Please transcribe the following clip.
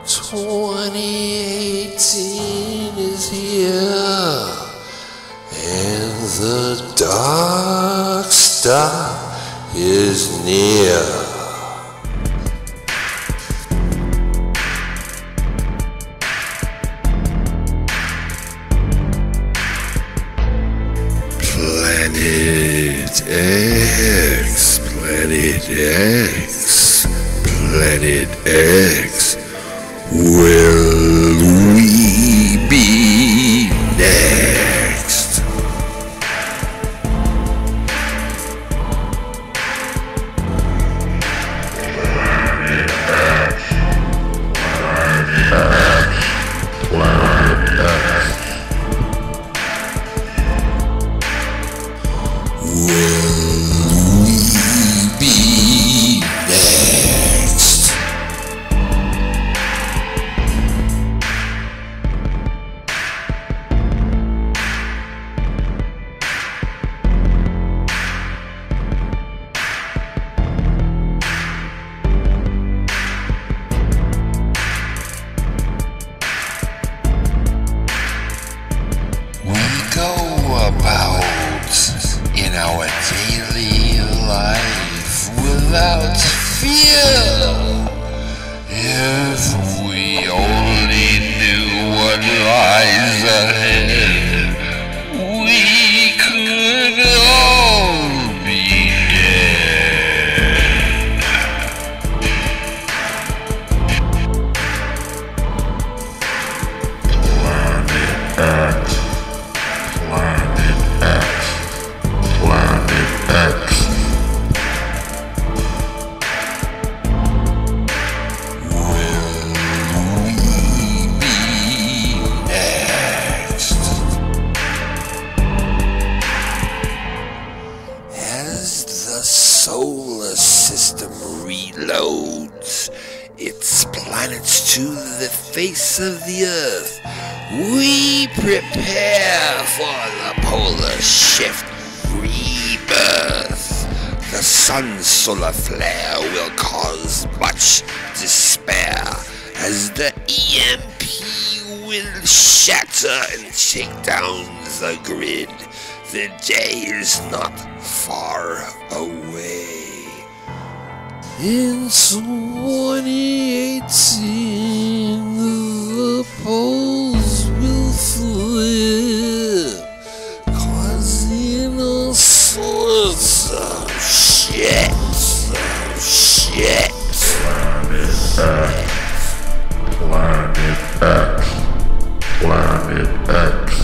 2018 is here, and the dark star is near. Planet X, Planet X, Planet X, will we be next? Planet X, Planet X, will we be next? We go about in our daily life without fear. If we only knew what lies ahead, we could all be dead. Planet X, Planet X, Planet X. Will we be next? As the solar system reloads its planets to the face of the Earth, we prepare for the polar shift rebirth. The sun's solar flare will cause much despair as the EMP will shatter and take down the grid. The day is not far away. In 2018, the poles will flip, causing all sorts of shit. Planet X, Planet X, Planet X.